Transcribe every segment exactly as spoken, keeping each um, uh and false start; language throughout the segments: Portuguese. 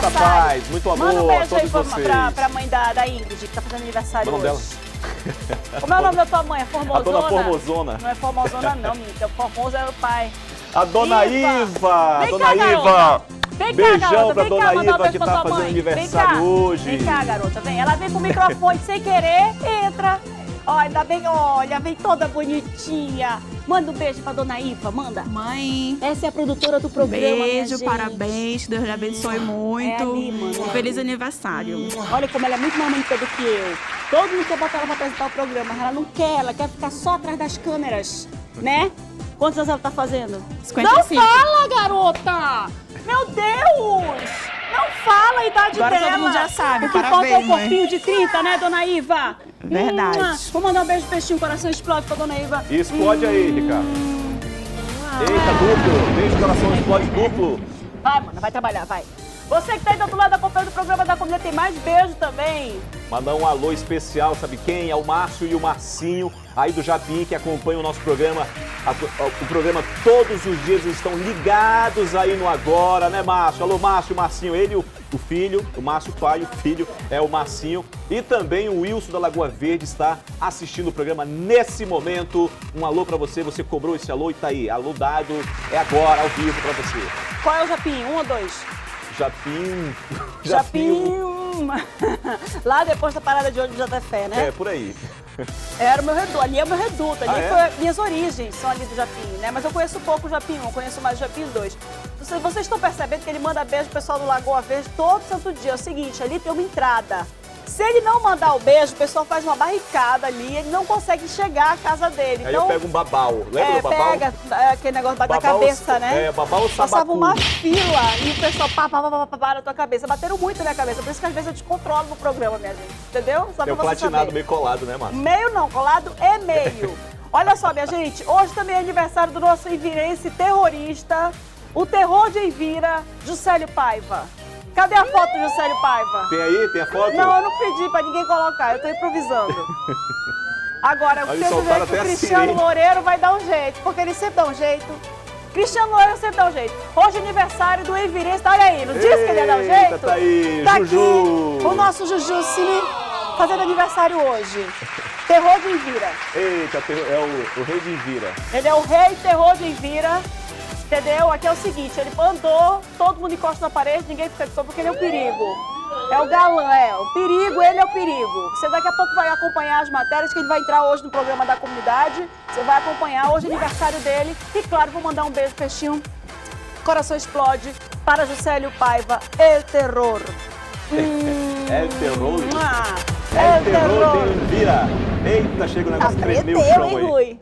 aniversário. Muita paz, muito amor. Manda um beijo a aí pra, vocês. pra, pra mãe da, da Ingrid, que tá fazendo aniversário Qual é o hoje. nome dela? Como é o nome da tua mãe? É Formosona? A dona Formosona. Não é Formosona não, menina. O Formoso é o pai. A dona Iva. Iva. Vem Dona cá, Iva. garota. Vem cá, Beijão garota. pra Vem dona cá, mandar um Iva beijo que pra tá tua fazendo mãe. aniversário Vem cá. hoje. Vem cá, garota. Vem. Ela vem com o microfone sem querer. Entra. Ó, ainda bem, olha, vem toda bonitinha. Manda um beijo pra dona Iva, manda. Mãe. Essa é a produtora do programa, Beijo, minha parabéns, Deus lhe abençoe muito. É ali, mano. Feliz aniversário. Olha como ela é muito mais bonita do que eu. Todo mundo quer botar ela pra apresentar o programa, mas ela não quer, ela quer ficar só atrás das câmeras, né? Quantos anos ela tá fazendo? cinquenta e cinco. Não fala, garota! Meu Deus! Não fala a idade Agora dela. todo mundo já sabe, O que parabéns, falta é um mãe. corpinho de trinta, né, dona Iva? Verdade. Hum, vou mandar um beijo, peixinho, coração explode pra dona Iva. Explode aí, Ricardo. Eita, duplo. Beijo, coração, explode duplo. Vai, mano, vai trabalhar, vai. Você que tá aí do outro lado acompanhando o programa da Comida tem mais beijo também. Mandar um alô especial, sabe quem? É o Márcio e o Marcinho, aí do Japim, que acompanham o nosso programa. O programa todos os dias, eles estão ligados aí no agora, né, Márcio? Alô, Márcio e Marcinho. Ele, o, o filho, o Márcio, o pai, o filho é o Marcinho. E também o Wilson da Lagoa Verde está assistindo o programa nesse momento. Um alô pra você, você cobrou esse alô e tá aí. Alô dado, é agora, ao vivo pra você. Qual é o Japim? Um ou dois? Japim... Japim... Lá depois da parada de ônibus da Fé, né? É, por aí. Era o meu reduto, ali é o meu reduto, ali Ah, é? foi minhas origens, são ali do Japim, né? Mas eu conheço pouco o Japim um, eu conheço mais o Japim dois. Vocês, vocês estão percebendo que ele manda beijo pro pessoal do Lagoa Verde todo santo dia. É o seguinte, ali tem uma entrada. Se ele não mandar o beijo, o pessoal faz uma barricada ali, ele não consegue chegar à casa dele. Aí então, eu pego um babau. Lembra é, do babau? pega é, aquele negócio da Babau, cabeça, né? É, babau ou Passava sabacu. uma fila e o pessoal pá, pá, pá, pá, pá, pá, na tua cabeça. Bateram muito na minha cabeça, por isso que às vezes eu te controlo no programa, minha gente. Entendeu? Só Tem o pra você platinado saber. meio colado, né, Márcio? Meio não, colado é meio. Olha só, minha gente, hoje também é aniversário do nosso envirense terrorista, o terror de Envira, Juscelio Paiva. Cadê a foto do Juscelio Paiva? Tem aí? Tem a foto? Não, eu não pedi pra ninguém colocar, eu tô improvisando. Agora, eu Aí tenho soltaram que o até Cristiano assim, hein? Loureiro vai dar um jeito, porque ele sempre dá um jeito. Cristiano Loureiro sempre dá um jeito. Hoje é aniversário do Envirense, olha aí, não disse que ele ia dar um Eita, jeito? tá aí, Tá Juju. aqui o nosso Juju Cine fazendo aniversário hoje. Terror de Envira. Eita, é o, o rei de Envira. Ele é o rei terror de Envira, entendeu? Aqui é o seguinte, ele andou, todo mundo encosta na parede, ninguém fica de pé, porque ele é o perigo. É o galã, é. O perigo, ele é o perigo. Você daqui a pouco vai acompanhar as matérias, que ele vai entrar hoje no programa da comunidade. Você vai acompanhar, hoje é aniversário dele. E claro, vou mandar um beijo, peixinho. Coração explode para Juscelio Paiva, El Terror. Hum, É o terror. ah, É El o terror Terror. de Envira. Eita, chega o negócio, tremeu o Aprendeu, chão hein, aí. Rui?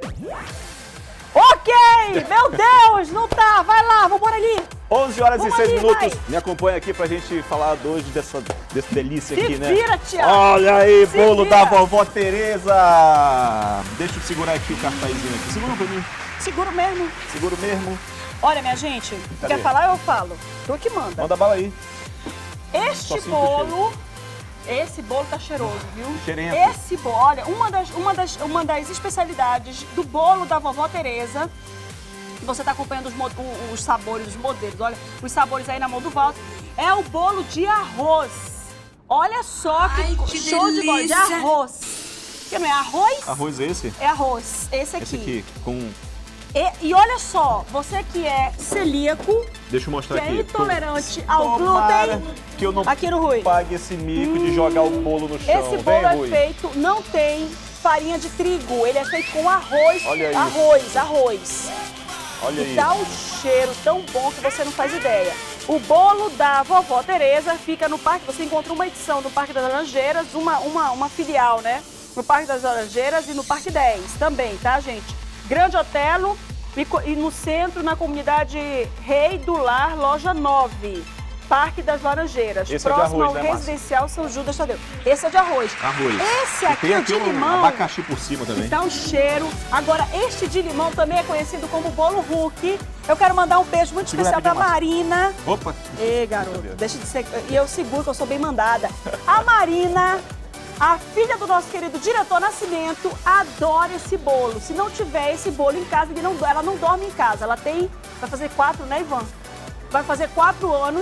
Ok! Meu Deus, não tá. Vai lá, vambora ali. onze horas Vamos e seis ali, minutos. vai. Me acompanha aqui pra gente falar hoje dessa, desse delícia Se aqui, né? vira, Thiago. Olha aí, Se bolo vira. da vovó Tereza. Deixa eu segurar aqui o cartazinho aqui. Segura pra mim. Seguro mesmo. Seguro mesmo. Olha, minha gente, Cadê? quer falar, eu falo. Tu que manda. Manda bala aí. Este Só sinto bolo, esse bolo tá cheiroso, viu? Cheirento. Esse bolo, olha, uma das, uma, das, uma das especialidades do bolo da vovó Tereza, que você tá acompanhando os, mo- o- os sabores, os modelos, olha, os sabores aí na mão do Walter, é o bolo de arroz. Olha só que, Ai, que show de bolo, de delícia. arroz. Que não é arroz? Arroz esse? É arroz, esse aqui. Esse aqui, com... E, e olha só, você que é celíaco, Deixa eu mostrar que aqui. é intolerante ao Tomara glúten, que eu não aqui no Rui. pague esse mico de jogar o bolo no chão. Esse Vem, bolo é Rui. feito, não tem farinha de trigo, ele é feito com arroz, Olha aí. arroz, arroz. Olha E aí. dá um cheiro tão bom que você não faz ideia. O bolo da vovó Tereza fica no parque, você encontra uma edição no Parque das Laranjeiras, uma, uma, uma filial, né? No Parque das Laranjeiras e no Parque dez também, tá, gente? Grande Otelo e, co- e no centro, na comunidade Rei do Lar, loja nove. Parque das Laranjeiras, Esse é de próximo arroz, ao né, Márcia? Residencial São Judas Tadeu. Esse é de arroz. Arroz. Esse E aqui, tem o aqui de um limão, abacaxi por cima também. dá um cheiro. Agora, este de limão também é conhecido como bolo Hulk. Eu quero mandar um beijo muito Segura especial pra rapidinho, Márcia. Marina. Opa. Ei, garoto, deixa de ser... E eu seguro que eu sou bem mandada. A Marina, a filha do nosso querido diretor Nascimento, adora esse bolo. Se não tiver esse bolo em casa, ele não, ela não dorme em casa. Ela tem... Vai fazer quatro, né, Ivan? Vai fazer quatro anos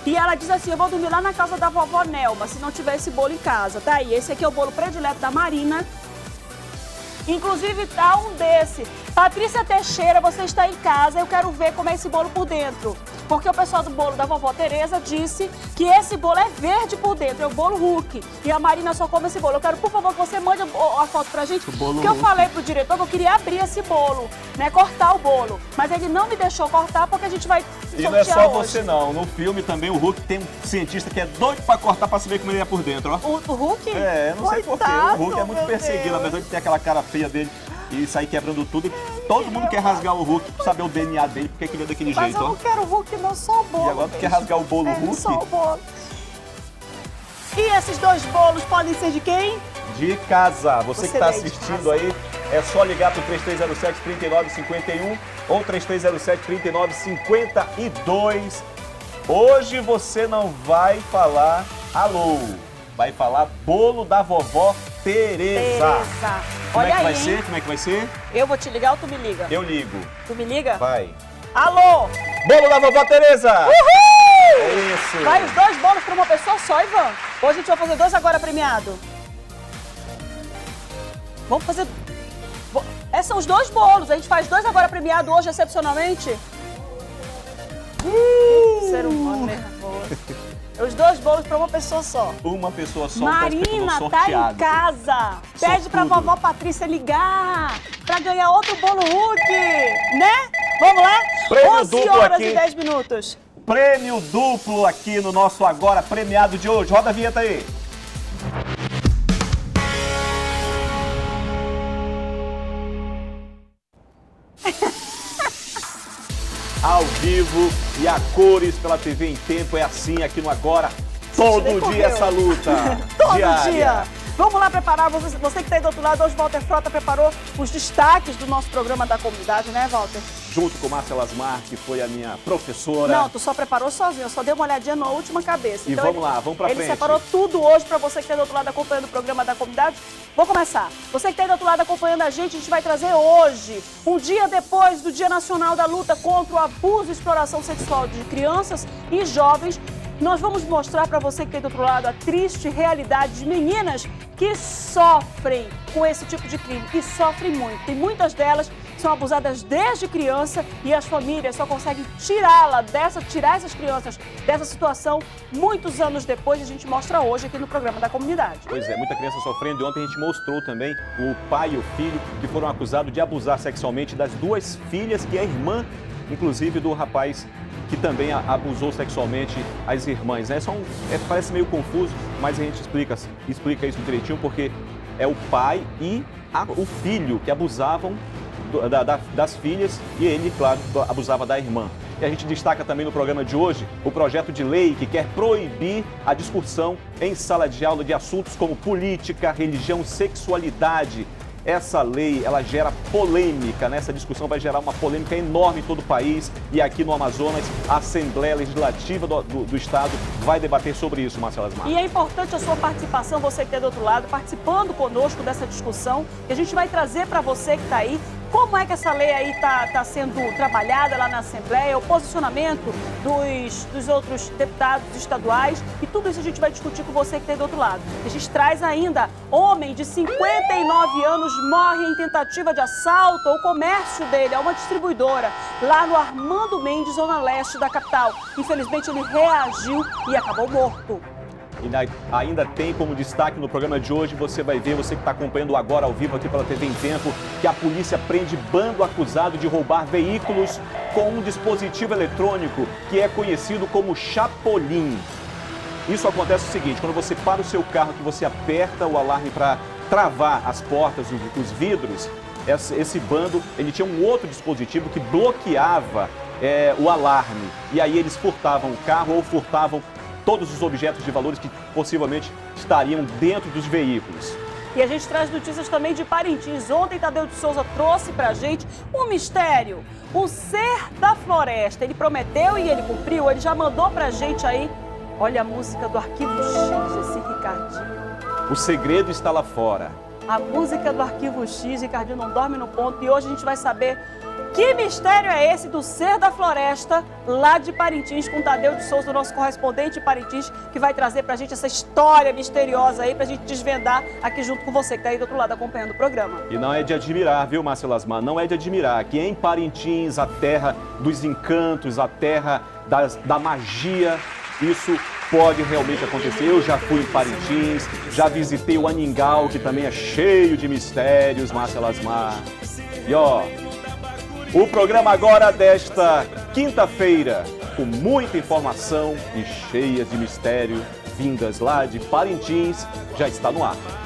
E ela diz assim, eu vou dormir lá na casa da vovó Nelma, se não tiver esse bolo em casa. Tá aí, esse aqui é o bolo predileto da Marina. Inclusive tá um desse. Patrícia Teixeira, você está em casa, eu quero ver como é esse bolo por dentro. Porque o pessoal do bolo da vovó Tereza disse que esse bolo é verde por dentro, é o bolo Hulk. E a Marina só come esse bolo. Eu quero, por favor, que você mande a, a foto pra gente. Porque eu falei pro diretor que eu queria abrir esse bolo, né, cortar o bolo. Mas ele não me deixou cortar porque a gente vai E não é só hoje. você não, no filme também o Hulk tem um cientista que é doido pra cortar pra saber como ele é por dentro, ó. O, o Hulk? É, não sei porquê, Coitado, o Hulk é muito meu perseguido, Deus. apesar de ter aquela cara feia dele e sair quebrando tudo. Todo mundo quer rasgar o Hulk pra saber o D N A dele, porque ele é daquele Mas jeito, eu ó. não quero o Hulk, não, só o bolo. E agora tu quer mesmo. rasgar o bolo é, Hulk? Só o bolo. E esses dois bolos podem ser de quem? De casa. Você, Você que está daí de assistindo casa. aí, é só ligar pro três três zero sete, três nove cinco um ou três três zero sete, três nove cinco dois. Hoje você não vai falar alô, vai falar bolo da vovó Tereza. Tereza. Como Olha é que vai aí, ser? hein? Como é que vai ser? Eu vou te ligar ou tu me liga? Eu ligo. Tu me liga? Vai. Alô! Bolo da vovó Tereza! Uhul! É isso. Vai os dois bolos para uma pessoa só, Ivan? Hoje a gente vai fazer dois agora premiado. Vamos fazer... Bo- Esses são os dois bolos. A gente faz dois agora premiado hoje, excepcionalmente. Uh! Ser humano nervoso. Os dois bolos para uma pessoa só. Uma pessoa só, um Marina telespectador tá em sorteado. casa. Pede pra Sortudo. vovó Patrícia ligar pra ganhar outro bolo Hulk, né? Vamos lá? Prêmio onze duplo horas aqui. e dez minutos. Prêmio duplo aqui no nosso Agora Premiado de hoje. Roda a vinheta aí. Ao vivo e a cores pela T V em Tempo. É assim aqui no Agora. Todo nem dia correu. essa luta. Todo diária. dia. Vamos lá preparar, você, você que está aí do outro lado, hoje Walter Frota preparou os destaques do nosso programa da comunidade, né, Walter? Junto com Márcia Lasmar, que foi a minha professora. Não, tu só preparou sozinho, eu só dei uma olhadinha na última cabeça. E Então, vamos ele- lá, vamos pra Ele frente. separou tudo hoje para você que está do outro lado acompanhando o programa da comunidade. Vou começar. Você que está aí do outro lado acompanhando a gente, a gente vai trazer hoje, um dia depois do Dia Nacional da Luta contra o Abuso e Exploração Sexual de Crianças e Jovens, nós vamos mostrar para você que tem do outro lado a triste realidade de meninas que sofrem com esse tipo de crime, que sofrem muito. E muitas delas são abusadas desde criança e as famílias só conseguem tirá-la dessa, tirar essas crianças dessa situação muitos anos depois. A gente mostra hoje aqui no programa da comunidade. Pois é, muita criança sofrendo. E ontem a gente mostrou também o pai e o filho que foram acusados de abusar sexualmente das duas filhas, que é irmã, inclusive, do rapaz que também a- abusou sexualmente as irmãs, né? Só um, é, parece meio confuso, mas a gente explica, explica isso direitinho, porque é o pai e a- o filho que abusavam do- da- da- das filhas e ele, claro, abusava da irmã. E a gente destaca também no programa de hoje o projeto de lei que quer proibir a discussão em sala de aula de assuntos como política, religião, sexualidade. Essa lei, ela gera polêmica, né? Essa discussão vai gerar uma polêmica enorme em todo o país e aqui no Amazonas, a Assembleia Legislativa do, do, do Estado vai debater sobre isso, Marcela Asmar. E é importante a sua participação, você que está do outro lado, participando conosco dessa discussão, que a gente vai trazer para você que está aí como é que essa lei aí está tá sendo trabalhada lá na Assembleia, o posicionamento dos, dos outros deputados estaduais, e tudo isso a gente vai discutir com você que está do outro lado. A gente traz ainda, homem de cinquenta e nove anos morre em tentativa de assalto ao comércio dele, a uma distribuidora, lá no Armando Mendes, zona leste da capital. Infelizmente ele reagiu e acabou morto. E na- ainda tem como destaque no programa de hoje, você vai ver, você que está acompanhando agora ao vivo aqui pela T V em Tempo, que a polícia prende bando acusado de roubar veículos com um dispositivo eletrônico que é conhecido como Chapolin. Isso acontece o seguinte, quando você para o seu carro, que você aperta o alarme para travar as portas, os, os vidros, esse, esse bando, ele tinha um outro dispositivo que bloqueava é, o alarme. E aí eles furtavam o carro ou furtavam todos os objetos de valores que possivelmente estariam dentro dos veículos. E a gente traz notícias também de Parintins. Ontem, Tadeu de Souza trouxe pra gente um mistério. O ser da floresta. Ele prometeu e ele cumpriu. Ele já mandou pra gente aí. Olha a música do Arquivo X, esse Ricardinho. O segredo está lá fora. A música do Arquivo X, Ricardinho não dorme no ponto. E hoje a gente vai saber Que mistério é esse do Ser da Floresta, lá de Parintins, com Tadeu de Souza, nosso correspondente em Parintins, que vai trazer pra gente essa história misteriosa aí, pra gente desvendar aqui junto com você, que tá aí do outro lado acompanhando o programa. E não é de admirar, viu, Márcia Lasmar? Não é de admirar que em Parintins, a terra dos encantos, a terra das, da magia, isso pode realmente acontecer. Eu já fui em Parintins, já visitei o Aningal, que também é cheio de mistérios, Márcia Lasmar. E ó, o programa agora desta quinta-feira, com muita informação e cheia de mistério, vindas lá de Parintins, já está no ar.